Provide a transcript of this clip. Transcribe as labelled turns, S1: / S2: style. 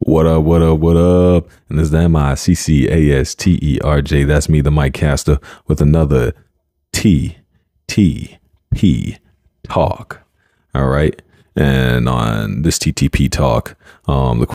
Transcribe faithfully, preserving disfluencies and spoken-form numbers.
S1: What up, what up, what up? And it's the M I C C A S T E R J. That's me, the Mike Caster, with another T T P talk. All right. And on this T T P talk, um, the